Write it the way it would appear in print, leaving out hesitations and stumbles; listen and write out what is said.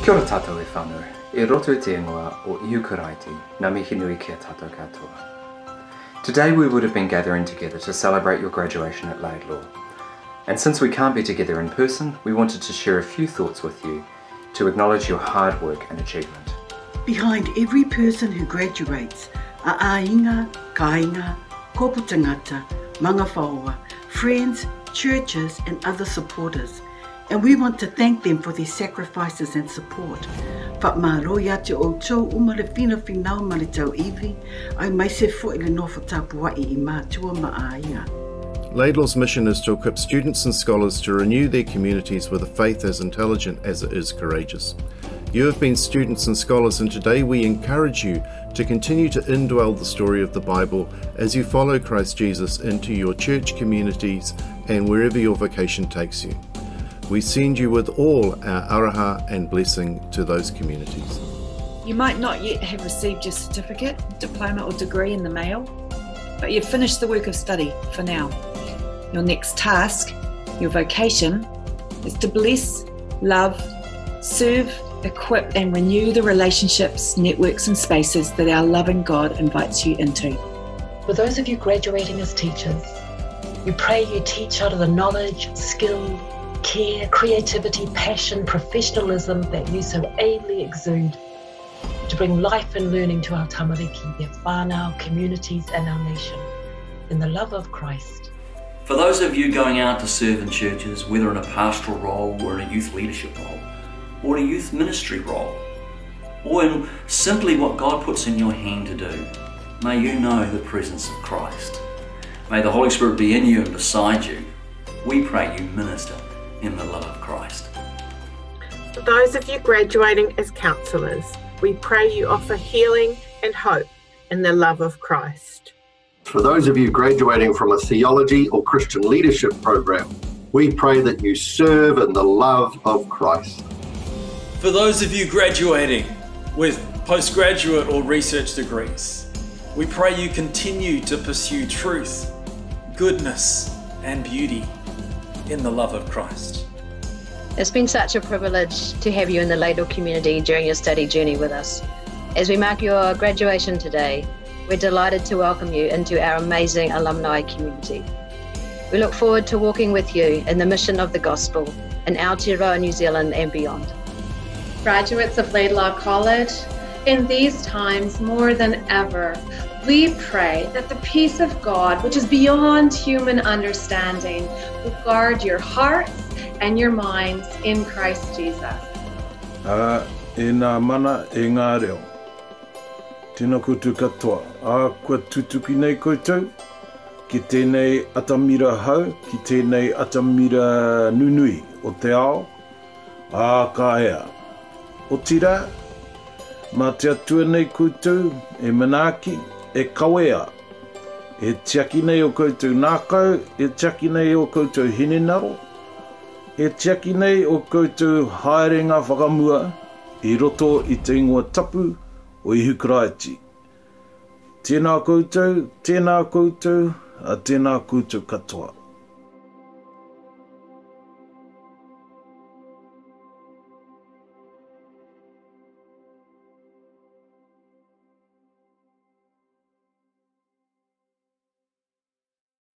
Kia ora tātou e whānau, e roto te ingoa o iu karaiti, ngā mihi nui kia tātou katoa. Today we would have been gathering together to celebrate your graduation at Laidlaw. And since we can't be together in person, we wanted to share a few thoughts with you to acknowledge your hard work and achievement. Behind every person who graduates are ainga, kāinga, kōpū tangata, manga whaoa, friends, churches and other supporters. And we want to thank them for their sacrifices and support. Whamaroi atu o tau umare whina whinau mare tau iwi, ai mai se fo i le nofo tāpuai I mātua maainga. Laidlaw's mission is to equip students and scholars to renew their communities with a faith as intelligent as it is courageous. You have been students and scholars, and today we encourage you to continue to indwell the story of the Bible as you follow Christ Jesus into your church communities and wherever your vocation takes you. We send you with all our araha and blessing to those communities. You might not yet have received your certificate, diploma or degree in the mail, but you've finished the work of study for now. Your next task, your vocation, is to bless, love, serve, equip and renew the relationships, networks and spaces that our loving God invites you into. For those of you graduating as teachers, we pray you teach out of the knowledge, skill, care, creativity, passion, professionalism that you so ably exude to bring life and learning to our tamariki, their whānau, communities and our nation in the love of Christ. For those of you going out to serve in churches, whether in a pastoral role or in a youth leadership role, or in a youth ministry role, or in simply what God puts in your hand to do, may you know the presence of Christ. May the Holy Spirit be in you and beside you. We pray you minister in the love of Christ. For those of you graduating as counsellors, we pray you offer healing and hope in the love of Christ. For those of you graduating from a theology or Christian leadership program, we pray that you serve in the love of Christ. For those of you graduating with postgraduate or research degrees, we pray you continue to pursue truth, goodness and beauty in the love of Christ. It's been such a privilege to have you in the Laidlaw community during your study journey with us. As we mark your graduation today, we're delighted to welcome you into our amazing alumni community. We look forward to walking with you in the mission of the gospel in Aotearoa, New Zealand and beyond. Graduates of Laidlaw College, in these times more than ever, we pray that the peace of God, which is beyond human understanding, will guard your hearts and your minds in Christ Jesus. E nā mana e ngā reo. Tēnā koutou katoa. Kua tutuki nei koutou, ki tēnei atamira hau, ki tēnei atamira nunui o te ao. Ka ea. O tira, mā te atua nei koutou, e manaaki, e kawea. E tiaki nei o koutou nākau, e tiaki nei o koutou hinenaro, e tiaki nei o koutou haerenga whakamua, I roto I te ingoa tapu o ihu karaiti. Tēnā koutou, a tēnā koutou katoa.